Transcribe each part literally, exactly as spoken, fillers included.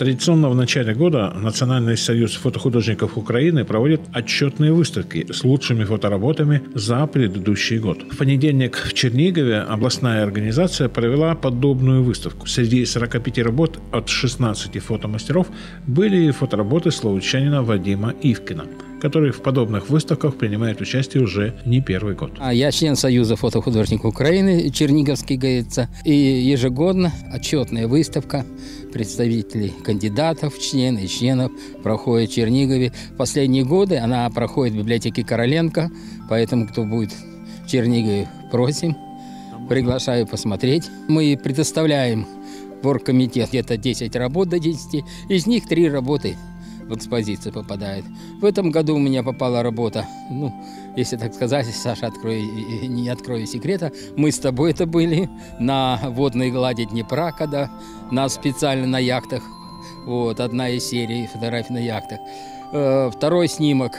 Традиционно в начале года Национальный союз фотохудожников Украины проводит отчетные выставки с лучшими фотоработами за предыдущий год. В понедельник в Чернигове областная организация провела подобную выставку. Среди сорока пяти работ от шестнадцати фотомастеров были фотоработы славутчанина Вадима Ивкина, который в подобных выставках принимает участие уже не первый год. Я член Союза фотохудожников Украины, Черниговский, говорится, и ежегодно отчетная выставка представителей кандидатов в члены и членов проходит в Чернигове. Последние годы она проходит в библиотеке Короленко, поэтому кто будет в Чернигове, просим, приглашаю посмотреть. Мы предоставляем в оргкомитет где-то десять работ до десяти, из них три работы в экспозицию попадает. В этом году у меня попала работа, ну, если так сказать, Саша, открой, не открою секрета, мы с тобой это были на водной глади Днепра, когда нас специально на яхтах, вот, одна из серий фотографий на яхтах. Второй снимок,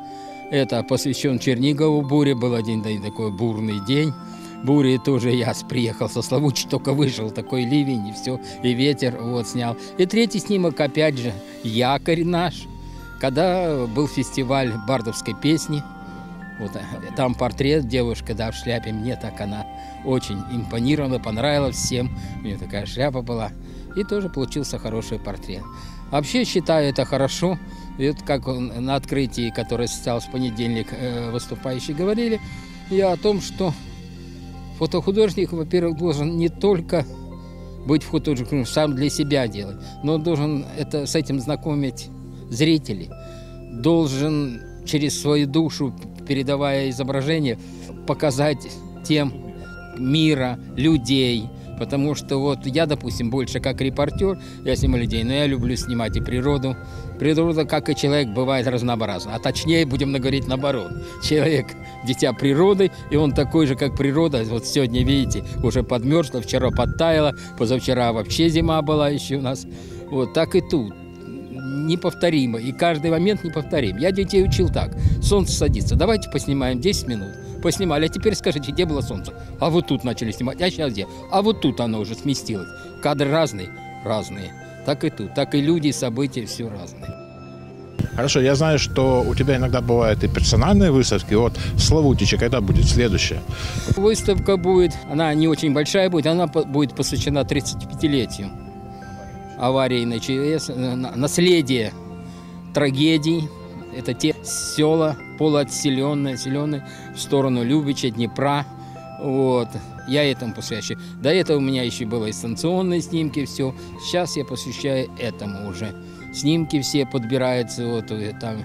это посвящен Чернигову, буре, был один такой бурный день. Бури тоже я приехал со Славутича, только вышел такой ливень, и все, и ветер, вот, снял. И третий снимок, опять же, якорь наш, когда был фестиваль бардовской песни. Вот, там портрет девушки, да, в шляпе, мне так она очень импонировала, понравилась всем. У нее такая шляпа была, и тоже получился хороший портрет. Вообще, считаю, это хорошо. И вот как на открытии, которое состоялось в понедельник, выступающие говорили, я о том, что фотохудожник, во-первых, должен не только быть фотохудожником, сам для себя делать, но должен это, с этим знакомить зрителей, должен через свою душу, передавая изображение, показать тем мира, людей. Потому что вот я, допустим, больше как репортер, я снимаю людей, но я люблю снимать и природу. Природа, как и человек, бывает разнообразна. А точнее, будем говорить наоборот. Человек – дитя природы, и он такой же, как природа. Вот сегодня, видите, уже подмерзло, вчера подтаяло, позавчера вообще зима была еще у нас. Вот так и тут. Неповторимо. И каждый момент неповторим. Я детей учил так. Солнце садится. Давайте поснимаем десять минут. Поснимали. А теперь скажите, где было солнце? А вот тут начали снимать. А сейчас где? А вот тут оно уже сместилось. Кадры разные? Разные. Так и тут. Так и люди, события, все разные. Хорошо, я знаю, что у тебя иногда бывают и персональные выставки. Вот в Славутиче когда будет следующая? Выставка будет, она не очень большая будет, она будет посвящена тридцатипятилетию аварии на ЧАЭС, наследие трагедий. Это те села полуотселенные, отселенные в сторону Любича, Днепра. Вот. Я этому посвящаю. До этого у меня еще было инстанционные снимки, все. Сейчас я посвящаю этому уже. Снимки все подбираются, вот там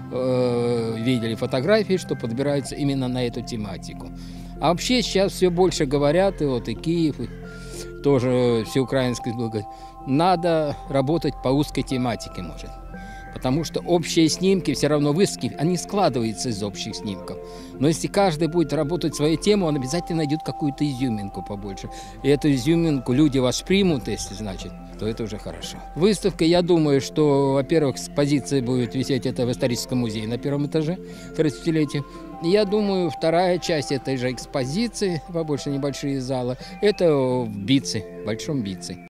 э, видели фотографии, что подбираются именно на эту тематику. А вообще сейчас все больше говорят, и вот и Киев, и тоже всеукраинский был, говорит, надо работать по узкой тематике, может. Потому что общие снимки, все равно выставки, они складываются из общих снимков. Но если каждый будет работать свою тему, он обязательно найдет какую-то изюминку побольше. И эту изюминку люди воспримут, если значит, то это уже хорошо. Выставка, я думаю, что, во-первых, экспозиция будет висеть это в историческом музее на первом этаже, тридцатилетие. Я думаю, вторая часть этой же экспозиции, побольше небольшие залы, это в Бице, в Большом Бице.